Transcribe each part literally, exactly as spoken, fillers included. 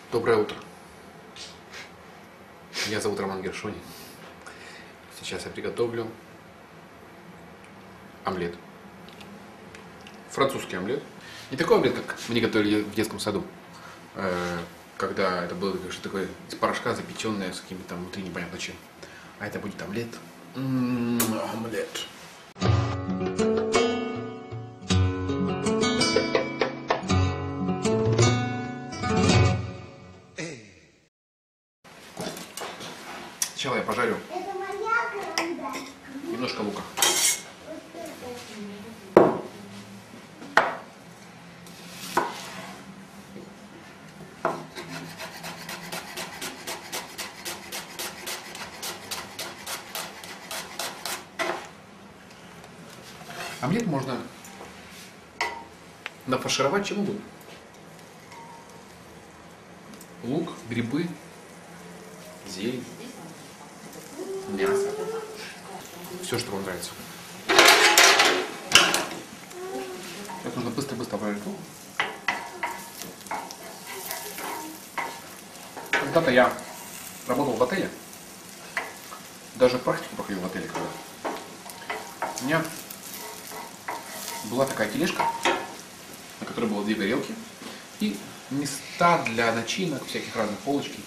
Доброе утро. Меня зовут Роман Гершони. Сейчас я приготовлю омлет. Французский омлет. Не такой омлет, как мне готовили в детском саду, когда это было что-то такое из порошка запеченное с каким-то там внутри непонятно чем. А это будет омлет. М-м, омлет. Сначала я пожарю немножко лука. Омлет можно нафаршировать чем угодно. Лук, грибы, зелень, мясо. Все, что вам нравится. Сейчас нужно быстро-быстро обжарить лук. Когда-то я работал в отеле. Даже практику проходил в отеле когда. У меня была такая тележка, на которой было две горелки и места для начинок, всяких разных полочки.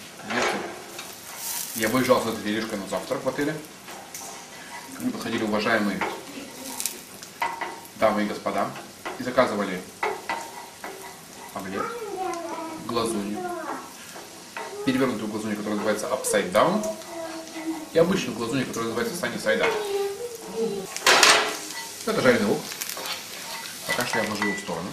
Я выезжал с этой тележкой на завтрак в отеле. Ко мне подходили уважаемые дамы и господа и заказывали омлет, глазунью, перевернутую глазунью, которая называется upside down, и обычную глазунью, которая называется sunny side up. Это жареный лук. Пока что я вложу его в сторону.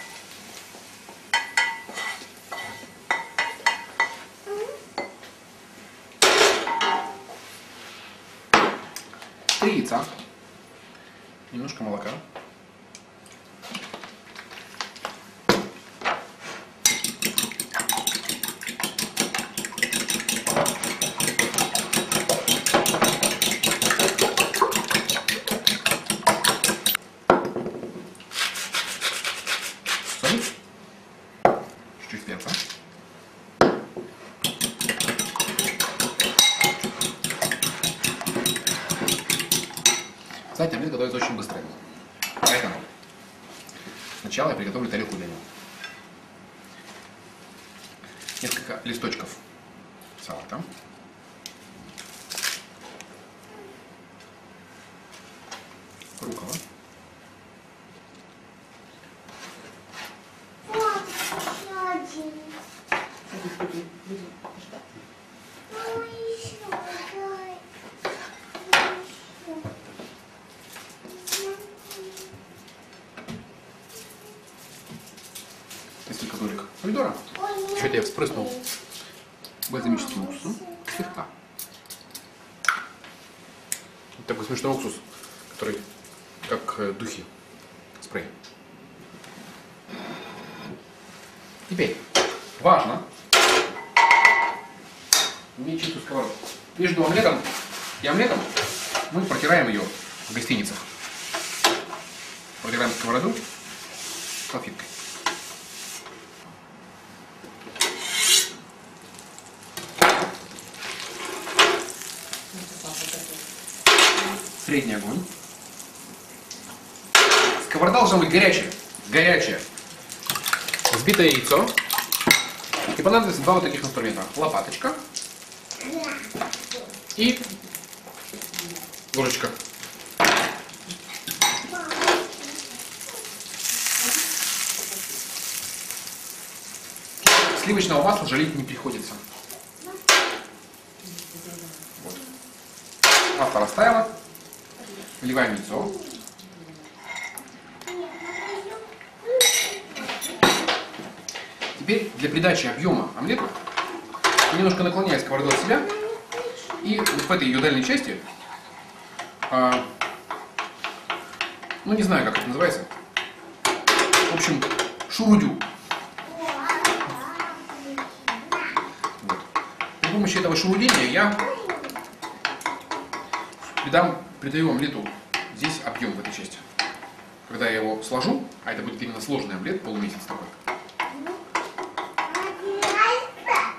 Три яйца, немножко молока, соль, чуть-чуть перца. Кстати, омлет готовится очень быстро. Поэтому сначала я приготовлю тарелку для него. Несколько листочков салата. Руккола. Несколько долек помидора. Что-то я вспрыснул бальзамическим уксусом. Слегка. Вот такой смешной уксус, который как духи, спрей. Теперь важно иметь чистую сковородку. Между омлетом и омлетом мы протираем ее в гостиницах. Протираем сковороду салфеткой. Средний огонь. Сковорода должна быть горячая. Горячая. Взбитое яйцо. И понадобится два вот таких инструмента. Лопаточка и ложечка. Сливочного масла жалеть не приходится. Вот. Масло растаяло. Вливаем яйцо. Теперь для придачи объема омлету немножко наклоняя сковороду от себя и вот в этой ее дальней части, а, ну не знаю как это называется, в общем шурудю. Вот. При помощи этого шурудения я придам, придаю омлету здесь объем в этой части. Когда я его сложу, а это будет именно сложный омлет, полумесяц такой,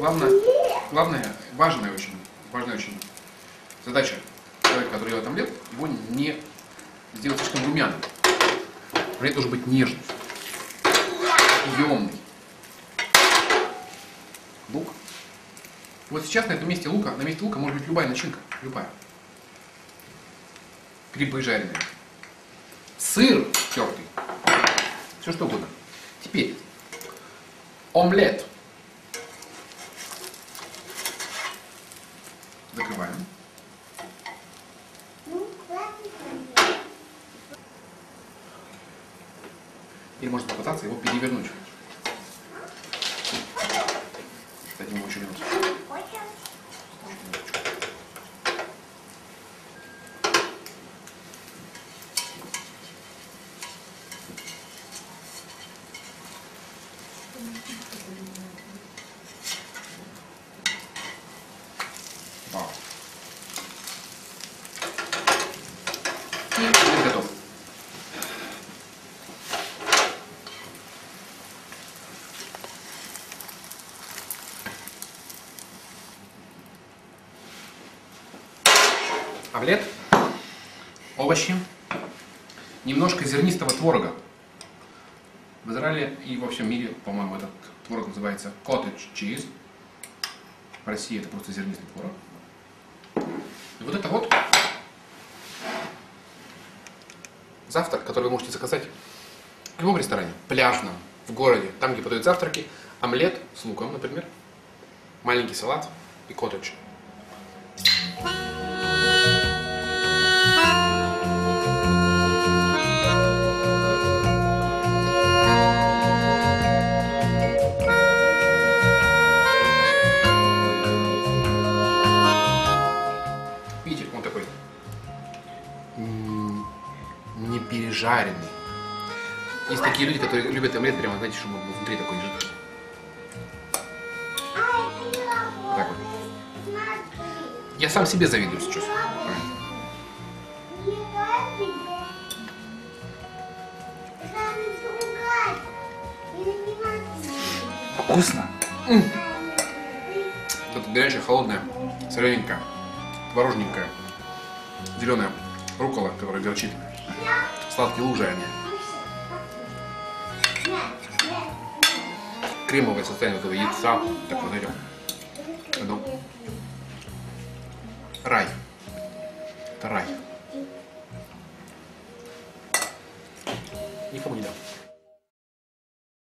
Главное, главное, важная очень, важная очень задача человека, который делает омлет, его не сделать слишком румяным. Омлет должен быть нежный, емный. Лук. Вот сейчас на этом месте лука, на месте лука может быть любая начинка, любая. Грибы жареные, сыр тертый, все что угодно. Теперь омлет. Закрываем. Или можно попытаться его перевернуть. Дадим ему еще минут. Вау. И омлет готов. Омлет, овощи, немножко зернистого творога. В Израиле и во всем мире, по-моему, этот творог называется cottage cheese. В России это просто зернистый творог. И вот это вот завтрак, который вы можете заказать в любом ресторане, пляжном, в городе, там, где подают завтраки. Омлет с луком, например, маленький салат и коттедж. Видите, он такой не пережаренный. Есть такие люди, которые любят омлет прямо, знаете, чтобы он был внутри такой жидкий. Так вот. Я сам себе завидую сейчас. Вкусно. Тут горячая, холодная, солененькая, творожненькая, зеленая руккола, которая горчит, сладкие лук жареные, кремовое состояние этого яйца, так вот, знаете,